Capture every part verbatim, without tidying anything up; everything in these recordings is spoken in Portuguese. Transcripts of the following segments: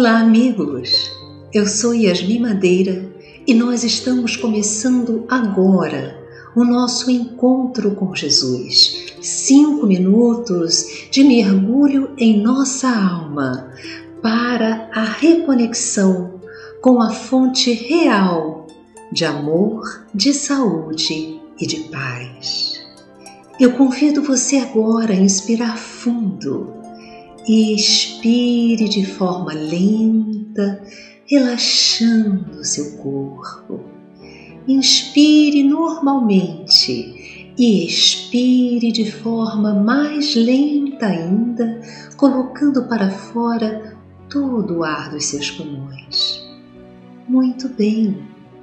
Olá, amigos! Eu sou Yasmin Madeira e nós estamos começando agora o nosso encontro com Jesus. Cinco minutos de mergulho em nossa alma para a reconexão com a fonte real de amor, de saúde e de paz. Eu convido você agora a inspirar fundo e expire de forma lenta, relaxando o seu corpo. Inspire normalmente e expire de forma mais lenta ainda, colocando para fora todo o ar dos seus pulmões. Muito bem.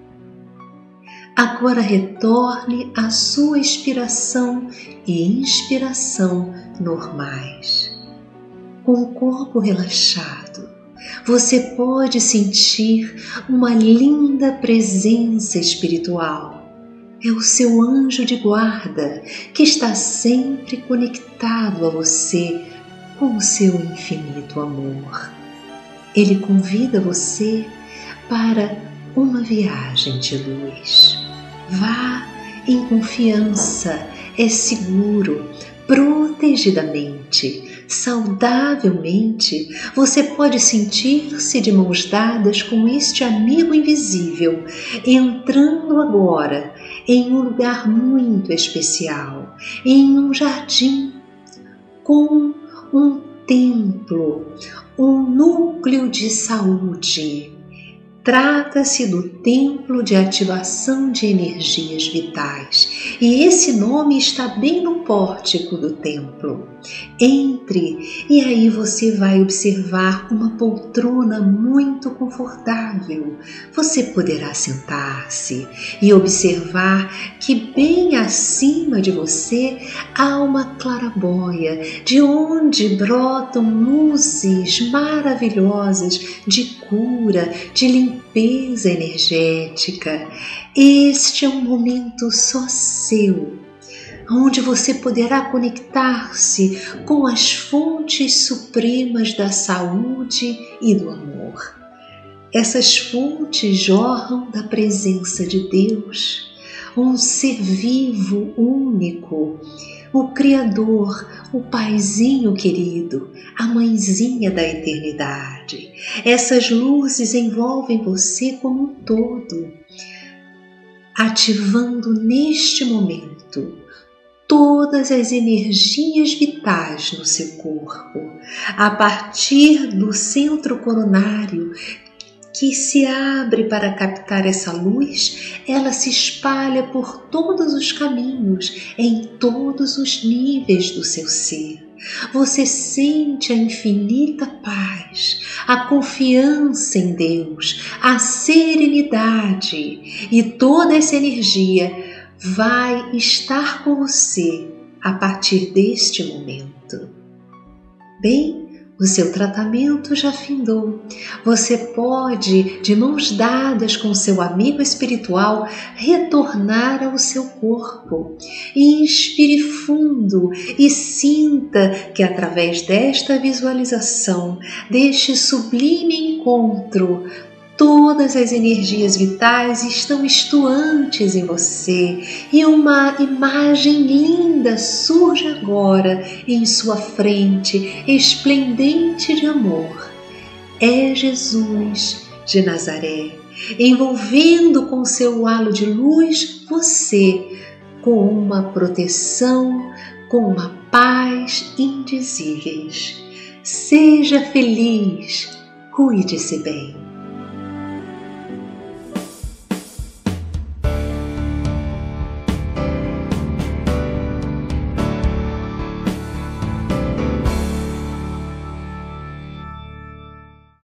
Agora retorne à sua expiração e inspiração normais. Com o corpo relaxado, você pode sentir uma linda presença espiritual. É o seu anjo de guarda que está sempre conectado a você com o seu infinito amor. Ele convida você para uma viagem de luz. Vá em confiança, é seguro, protegidamente, saudavelmente, você pode sentir-se de mãos dadas com este amigo invisível, entrando agora em um lugar muito especial, em um jardim, com um templo, um núcleo de saúde. Trata-se do Templo de Ativação de Energias Vitais e esse nome está bem no pórtico do templo. Entre e aí você vai observar uma poltrona muito confortável. Você poderá sentar-se e observar que bem acima de você há uma claraboia de onde brotam luzes maravilhosas de cura, de limpeza energética. Este é um momento só seu, onde você poderá conectar-se com as fontes supremas da saúde e do amor. Essas fontes jorram da presença de Deus, um ser vivo único, o Criador, o Paizinho querido, a Mãezinha da eternidade. Essas luzes envolvem você como um todo, ativando neste momento todas as energias vitais no seu corpo, a partir do centro coronário, que se abre para captar essa luz, ela se espalha por todos os caminhos, em todos os níveis do seu ser. Você sente a infinita paz, a confiança em Deus, a serenidade, e toda essa energia vai estar com você a partir deste momento. Bem, o seu tratamento já findou. Você pode, de mãos dadas com seu amigo espiritual, retornar ao seu corpo. Inspire fundo e sinta que através desta visualização, deste sublime encontro, todas as energias vitais estão estuantes em você e uma imagem linda surge agora em sua frente, esplendente de amor. É Jesus de Nazaré, envolvendo com seu halo de luz você, com uma proteção, com uma paz indizíveis. Seja feliz, cuide-se bem.